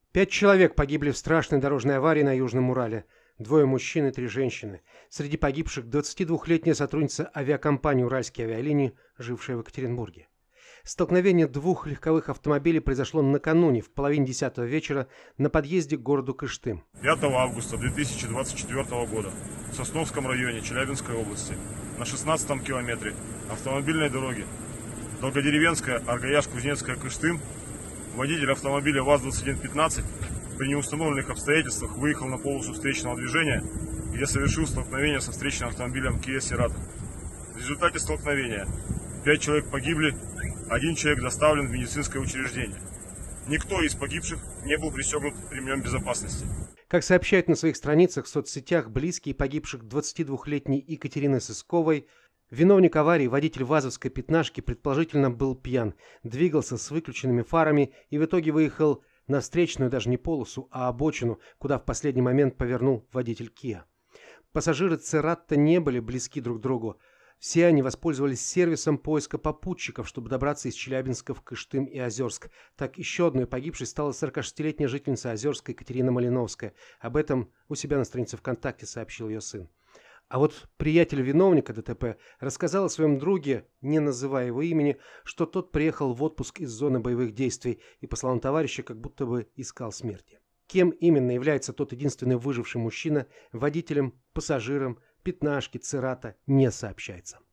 5 человек погибли в страшной дорожной аварии на Южном Урале. 2 мужчин и 3 женщины. Среди погибших 22-летняя сотрудница авиакомпании «Уральские авиалинии», жившая в Екатеринбурге. Столкновение 2 легковых автомобилей произошло накануне, в половине 10-го вечера, на подъезде к городу Кыштым. 5 августа 2024 года в Сосновском районе Челябинской области на 16-м километре автомобильной дороги Долгодеревенская, Аргаяш-Кузнецкая, Кыштым водитель автомобиля ВАЗ-2115 при неустановленных обстоятельствах выехал на полосу встречного движения, где совершил столкновение со встречным автомобилем Kia Cerato. В результате столкновения 5 человек погибли, 1 человек доставлен в медицинское учреждение. Никто из погибших не был пристегнут ремнем безопасности. Как сообщают на своих страницах в соцсетях близкие погибших 22-летней Екатерины Сысковой, виновник аварии, водитель ВАЗовской пятнашки, предположительно был пьян, двигался с выключенными фарами и в итоге выехал на встречную даже не полосу, а обочину, куда в последний момент повернул водитель Kia. Пассажиры Цератто не были близки друг к другу. Все они воспользовались сервисом поиска попутчиков, чтобы добраться из Челябинска в Кыштым и Озерск. Так еще одной погибшей стала 46-летняя жительница Озерска Екатерина Малиновская. Об этом у себя на странице ВКонтакте сообщил ее сын. А вот приятель виновника ДТП рассказал о своем друге, не называя его имени, что тот приехал в отпуск из зоны боевых действий и, по словам товарища, как будто бы искал смерти. Кем именно является тот единственный выживший мужчина, водителем, пассажиром пятнашки Церато, не сообщается.